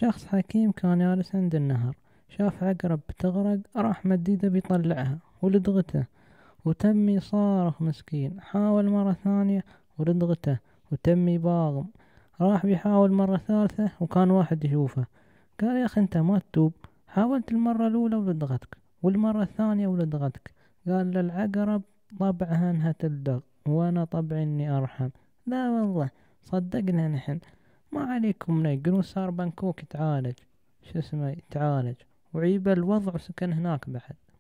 شخص حكيم كان جالس عند النهر، شاف عقرب بتغرق، راح مد ايده بيطلعها ولدغته، وتم يصارخ مسكين. حاول مرة ثانية ولدغته، وتم يباغم. راح بيحاول مرة ثالثة وكان واحد يشوفه، قال يا أخي أنت ما تتوب؟ حاولت المرة الأولى ولدغتك، والمرة الثانية ولدغتك. قال للعقرب طبعها انها تلدغ، وانا طبعي اني ارحم. لا والله صدقنا نحن، ما عليكم نيقن. وصار بنكوك يتعالج، شو اسمه، يتعالج وعيب الوضع وسكن هناك بعد.